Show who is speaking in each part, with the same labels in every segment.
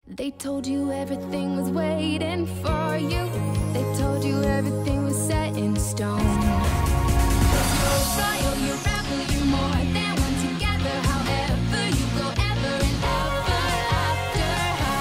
Speaker 1: They told you everything was waiting for you. They told you everything was set in stone. You're royal, you're rebel, you're more than one together. However you go, ever and ever after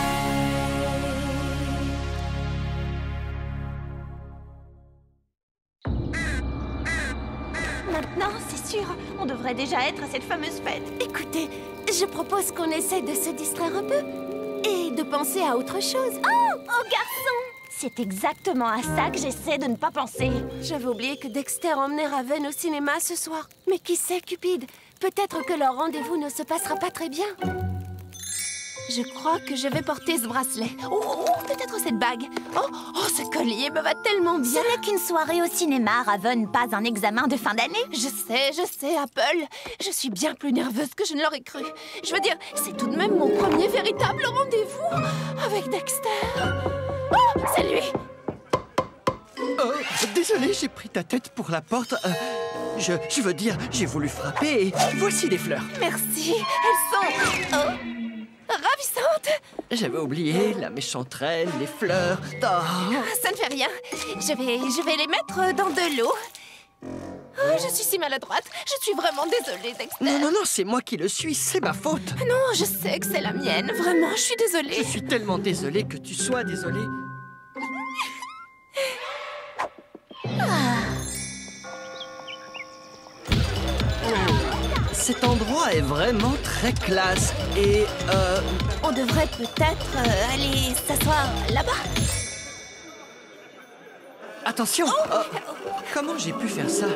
Speaker 1: high.
Speaker 2: Maintenant, c'est sûr, on devrait déjà être à cette fameuse fête.
Speaker 3: Écoutez, je propose qu'on essaie de se distraire un peu et de penser à autre chose.
Speaker 2: Oh garçon! C'est exactement à ça que j'essaie de ne pas penser.
Speaker 3: J'avais oublié que Dexter emmenait Raven au cinéma ce soir. Mais qui sait, Cupid? Peut-être que leur rendez-vous ne se passera pas très bien. Je crois que je vais porter ce bracelet. Oh, peut-être cette bague. Oh, ce collier me va tellement bien.
Speaker 2: Ce n'est qu'une soirée au cinéma, Raven, pas un examen de fin d'année.
Speaker 3: Je sais, Apple. Je suis bien plus nerveuse que je ne l'aurais cru. Je veux dire, c'est tout de même mon premier véritable rendez-vous avec Dexter. Oh, c'est lui.
Speaker 4: Oh, désolé, j'ai pris ta tête pour la porte. Je veux dire, j'ai voulu frapper et voici des fleurs.
Speaker 3: Merci. Elles sont... Oh, ravissantes.
Speaker 4: J'avais oublié la méchante reine, les fleurs. Oh.
Speaker 3: Ça ne fait rien. Je vais les mettre dans de l'eau. Oh, je suis si maladroite. Je suis vraiment désolée, Dexter.
Speaker 4: Non, c'est moi qui le suis, c'est ma faute.
Speaker 3: Non, je sais que c'est la mienne. Vraiment, je suis désolée.
Speaker 4: Je suis tellement désolée que tu sois désolée. Cet endroit est vraiment très classe et
Speaker 3: On devrait peut-être aller s'asseoir là-bas.
Speaker 4: Attention! Comment j'ai pu faire ça?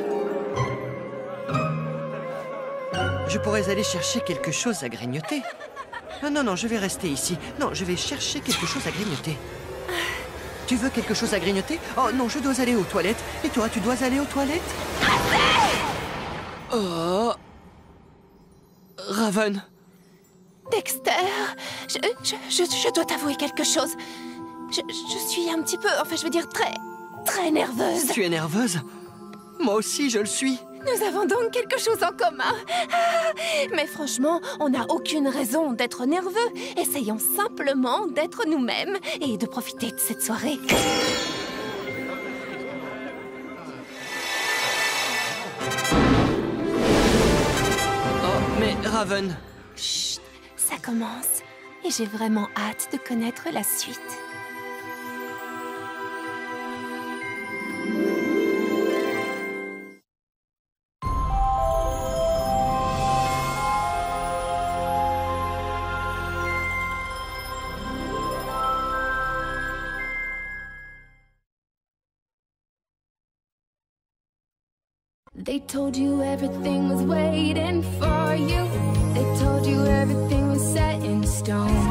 Speaker 4: Je pourrais aller chercher quelque chose à grignoter. Non, je vais rester ici. Non, je vais chercher quelque chose à grignoter. Tu veux quelque chose à grignoter? Oh non, je dois aller aux toilettes. Et toi, tu dois aller aux toilettes? Oh... Raven.
Speaker 3: Dexter, je dois t'avouer quelque chose. Je suis un petit peu, enfin je veux dire très nerveuse.
Speaker 4: Tu es nerveuse? Moi aussi, je le suis.
Speaker 3: Nous avons donc quelque chose en commun. Mais franchement, on n'a aucune raison d'être nerveux. Essayons simplement d'être nous-mêmes et de profiter de cette soirée.
Speaker 4: Mais Raven...
Speaker 3: Chut, ça commence. Et j'ai vraiment hâte de connaître la suite. They told you everything was waiting for you. They told you everything was set in stone.